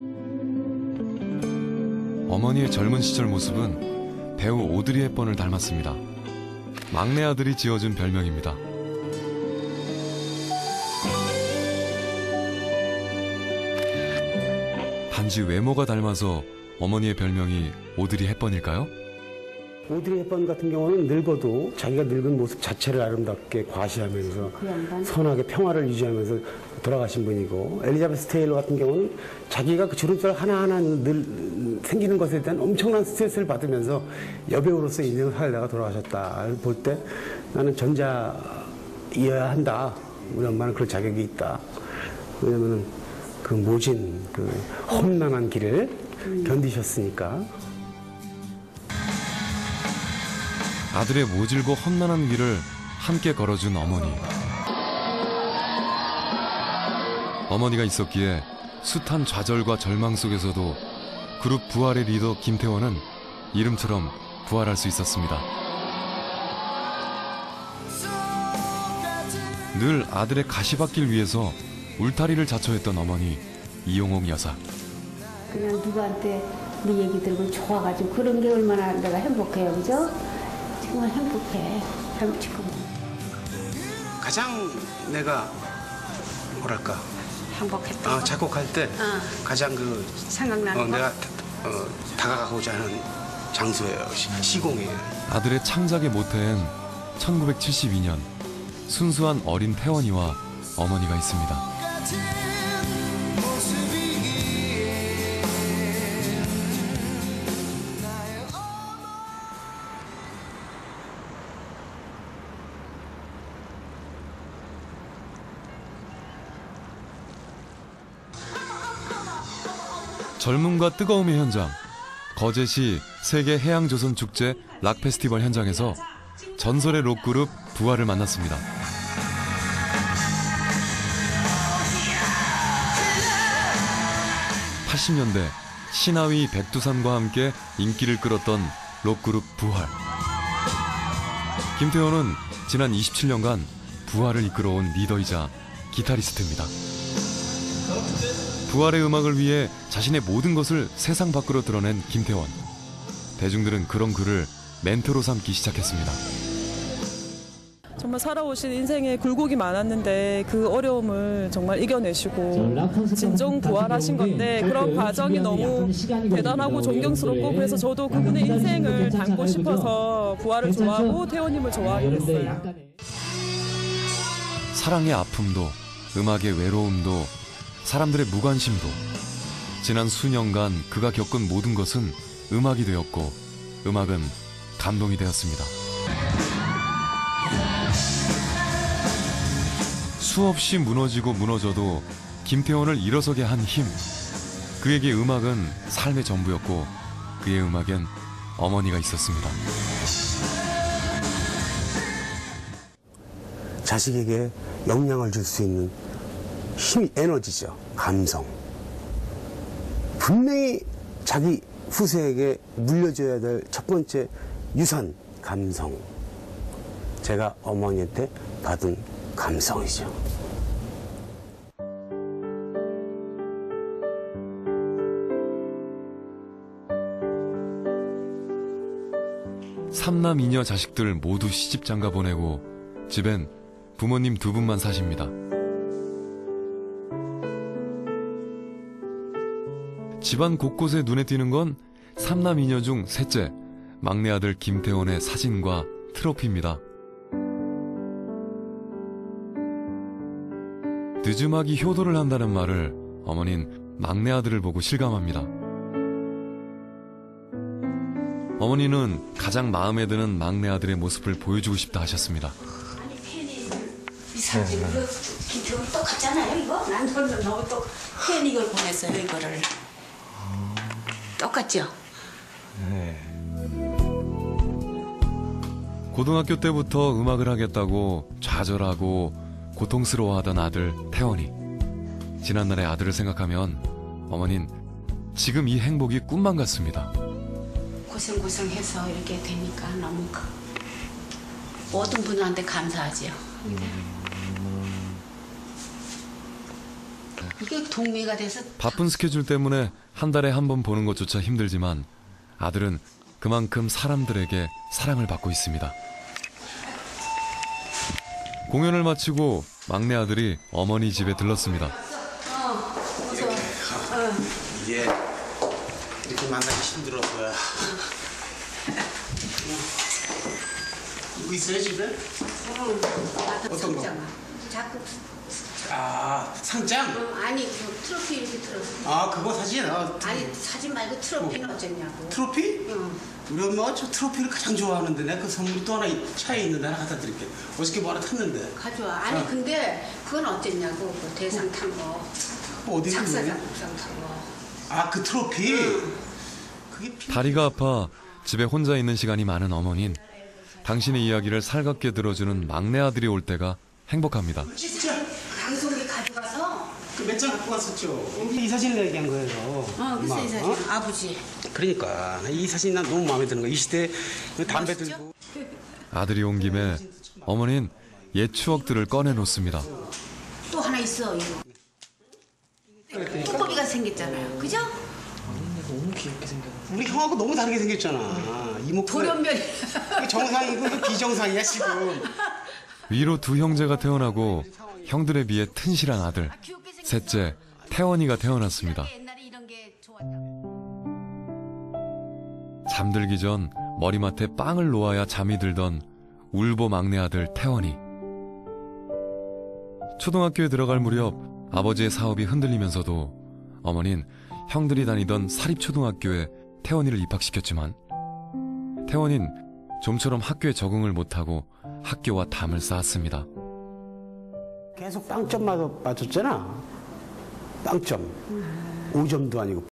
어머니의 젊은 시절 모습은 배우 오드리 헵번을 닮았습니다. 막내 아들이 지어준 별명입니다. 단지 외모가 닮아서 어머니의 별명이 오드리 헵번일까요? 오드리 헵번 같은 경우는 늙어도 자기가 늙은 모습 자체를 아름답게 과시하면서 선하게 평화를 유지하면서 돌아가신 분이고, 엘리자베스 테일러 같은 경우는 자기가 그 주름살 하나하나 늘 생기는 것에 대한 엄청난 스트레스를 받으면서 여배우로서 인생을 살다가 돌아가셨다. 볼 때 나는 전자이어야 한다. 우리 엄마는 그럴 자격이 있다. 왜냐면은 그 모진, 그 험난한 길을 견디셨으니까. 아들의 모질고 험난한 길을 함께 걸어준 어머니. 어머니가 있었기에 숱한 좌절과 절망 속에서도 그룹 부활의 리더 김태원은 이름처럼 부활할 수 있었습니다. 늘 아들의 가시밭길 위해서 울타리를 자처했던 어머니 이용옥 여사. 그냥 누구한테 네 얘기 들고 좋아가지고 그런 게 얼마나 내가 행복해요, 그죠? 정말 행복해. 지금 가장 내가 뭐랄까 행복했다. 작곡할 때 가장 그 생각나는 거? 내가 다가가고자 하는 장소예요. 시공이에요. 아들의 창작의 모태엔 1972년 순수한 어린 태원이와 어머니가 있습니다. 젊음과 뜨거움의 현장, 거제시 세계해양조선축제 락페스티벌 현장에서 전설의 록그룹 부활을 만났습니다. 80년대 신하위 백두산과 함께 인기를 끌었던 록그룹 부활. 김태원은 지난 27년간 부활을 이끌어온 리더이자 기타리스트입니다. 부활의 음악을 위해 자신의 모든 것을 세상 밖으로 드러낸 김태원. 대중들은 그런 그를 멘토로 삼기 시작했습니다. 정말 살아오신 인생에 굴곡이 많았는데 그 어려움을 정말 이겨내시고 진정 부활하신 건데, 그런 과정이 너무 대단하고 존경스럽고, 그래서 저도 그분의 인생을 담고 싶어서 부활을 좋아하고 태원님을 좋아하게 됐어요. 사랑의 아픔도, 음악의 외로움도, 사람들의 무관심도, 지난 수년간 그가 겪은 모든 것은 음악이 되었고, 음악은 감동이 되었습니다. 수없이 무너지고 무너져도 김태원을 일어서게 한 힘. 그에게 음악은 삶의 전부였고, 그의 음악엔 어머니가 있었습니다. 자식에게 영향을 줄 수 있는 힘, 에너지죠. 감성. 분명히 자기 후세에게 물려줘야 될 첫 번째 유산, 감성. 제가 어머니한테 받은 감성이죠. 삼남 이녀 자식들 모두 시집장가 보내고 집엔 부모님 두 분만 사십니다. 집안 곳곳에 눈에 띄는 건 삼남 이녀 중 셋째, 막내 아들 김태원의 사진과 트로피입니다. 늦음하기 효도를 한다는 말을 어머니는 막내 아들을 보고 실감합니다. 어머니는 가장 마음에 드는 막내 아들의 모습을 보여주고 싶다 하셨습니다. 아니 팬이 이 사진 그 김태훈 똑같잖아요 이거? 난 너무 팬 이걸 보냈어요 이거를. 똑같죠? 네. 고등학교 때부터 음악을 하겠다고 좌절하고 고통스러워하던 아들 태원이. 지난날의 아들을 생각하면 어머닌 지금 이 행복이 꿈만 같습니다. 고생해서 이렇게 되니까 너무 모든 분들한테 감사하지요. 이게 동미가 돼서 바쁜 스케줄 때문에 한 달에 한 번 보는 것조차 힘들지만 아들은 그만큼 사람들에게 사랑을 받고 있습니다. 공연을 마치고 막내 아들이 어머니 집에 들렀습니다. 이게 이렇게 만나기 힘들었어요. 이거 있어요 집에? 어떤 거? 자꾸 상장? 아니 그 트로피 이렇게 들었어. 아 그거 사진? 아니 사진 말고 트로피는 어쩌냐고. 트로피? 응. 우리 엄마가 저 트로피를 가장 좋아하는데 내가 그 선물이 또 하나 차에 있는데 하나 갖다 드릴게. 어저께 뭐 하나 탔는데. 가져와. 아니 근데 그건 어쨌냐고. 그 대상 탄 거. 어디 있는 작사 거예요? 작곡상 탄 거. 아 그 트로피? 그게 다리가 아파 집에 혼자 있는 시간이 많은 어머닌 당신의 이야기를 살갑게 들어주는 막내 아들이 올 때가 행복합니다. 진짜 방송에 가져가서. 그 몇 장 갖고 갔었죠. 이 사진을 얘기한 거예요. 글쎄 이 사진. 아버지. 그러니까 이 사진 난 너무 마음에 드는 거야. 이 시대에 담배 들고. 아들이 온 김에 어머니는 옛 추억들을 꺼내놓습니다. 또 하나 있어 이거. 뚜껑이가 생겼잖아요. 그죠? 우리 형하고 너무 다르게 생겼잖아. 이목구가 돌연변이. 정상이고 이거 비정상이야 지금. 위로 두 형제가 태어나고 형들에 비해 튼실한 아들 셋째 태원이가 태어났습니다. 옛날에 이런 게 좋았다. 잠들기 전 머리맡에 빵을 놓아야 잠이 들던 울보 막내 아들 태원이. 초등학교에 들어갈 무렵 아버지의 사업이 흔들리면서도 어머닌 형들이 다니던 사립초등학교에 태원이를 입학시켰지만 태원인 좀처럼 학교에 적응을 못하고 학교와 담을 쌓았습니다. 계속 빵점 맞았잖아. 빵점. 5점도 아니고